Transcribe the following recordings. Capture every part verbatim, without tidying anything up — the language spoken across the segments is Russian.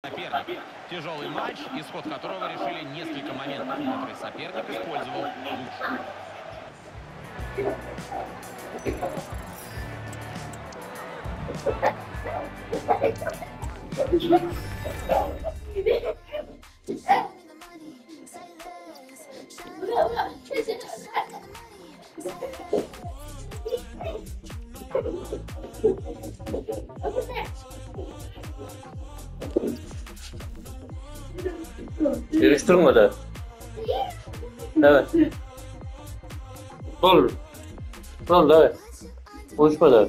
Соперник. Тяжелый матч, исход которого решили несколько моментов, которые соперник использовал лучше. Yarıştırmadı. Evet. Olur. Oldu evet. Konuşmadı.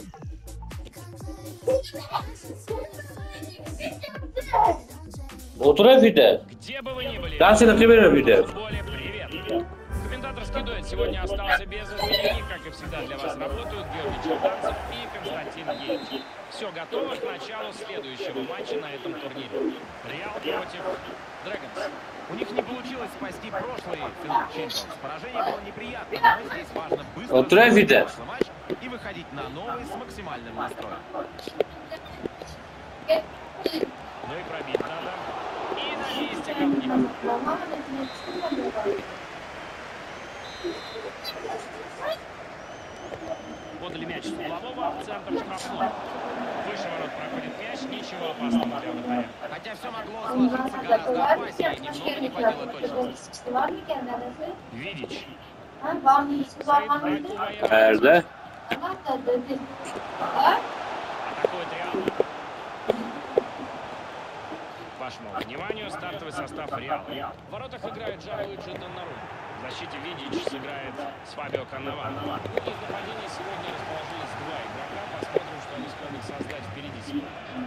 Otur Эфиде. Ben seni kıymerim Эфиде. Комментатор скидывает. Сегодня остался без изменений, как и всегда для вас работают Георгий Черданцев и Константин Евич. Все готово к началу следующего матча на этом турнире. Реал против Дрэгонс. У них не получилось спасти прошлый финал Чемпионс. Поражение было неприятно, но здесь важно быстро Otur Эфиде. матч и выходить на новый с максимальным настроем. Ну и пробить надо. И на месте голкипер. Подали мяч с углового в центр штрафного. Выше ворот проходит мяч, ничего опасного для вратаря. Хотя все могло сложиться гораздо опаснее, немного не хватило точности. Видич. Nerede? Атакует Реал. Вашему вниманию стартовый состав Реал. В воротах играет Джанлуиджи Доннарума. В защите Видич сыграет с Фабио Каннаваро. И в нападении сегодня расположились два игрока. Посмотрим, что они смогут создать впереди себя.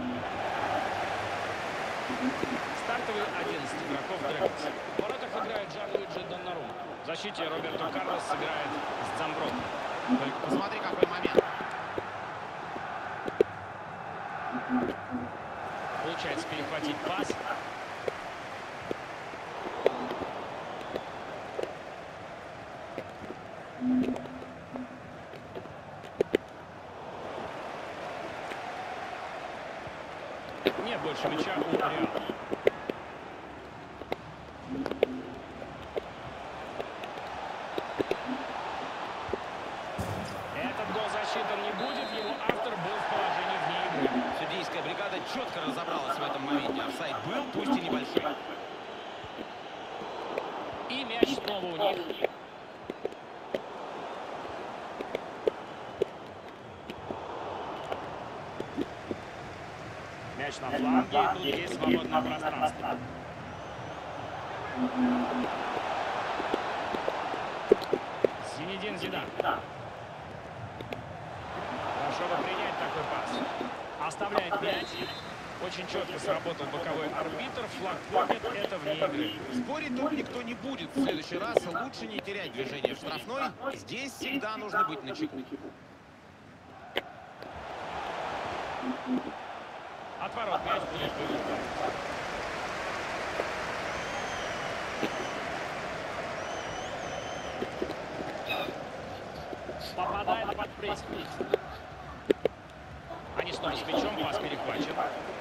Стартовый одиннадцать игроков Дрэгонс. В воротах играет Джанлуиджи Доннарума. В защите Роберто Карлос сыграет с Дзамброто. Только посмотри, какой момент. Получается перехватить пас. Нет больше мяча у Реала. Этот гол засчитан не будет, его автор был в положении вне игры. Судейская бригада четко разобралась в этом моменте. Офсайд был, пусть и небольшой. И мяч снова у них. Мяч на фланге, и тут есть свободное пространство. Зинедин Зидан. Хорошо бы принять такой пас. Оставляет мяч. Очень четко сработал боковой арбитр. Флаг поднят. Это вне игры. Спорить тут никто не будет. В следующий раз лучше не терять движение в штрафной. Здесь всегда нужно быть начеку. От ворот мяч будет выведен. Попадает под прессинг. Они снова с мячом, пас перехвачен.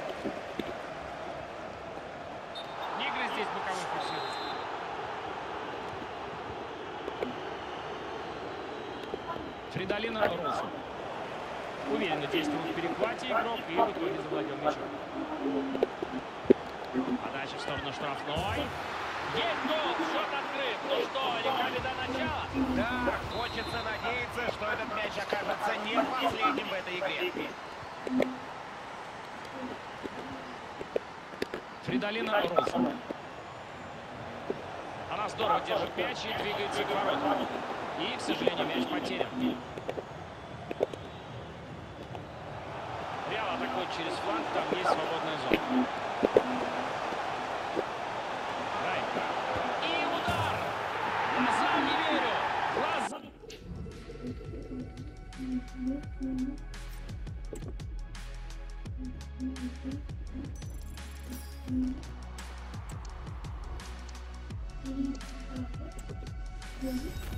Нигры здесь боковой фиксирует. Фридолино Ролсон. Уверенно действовал в перехвате игрок и в итоге завладел мячом. Подача в сторону штрафной. Есть гол! Счет открыт. Ну что, играли до начала? Да, хочется надеяться, что этот мяч окажется не последним в этой игре. Фридолино Ролсон. Она здорово держит мяч и двигается к воротам. И, к сожалению, мяч потерян. Реал атакует через фланг, там есть свободная зона. Райка. И удар! Глаза не верю! Глаза! Mm-hmm.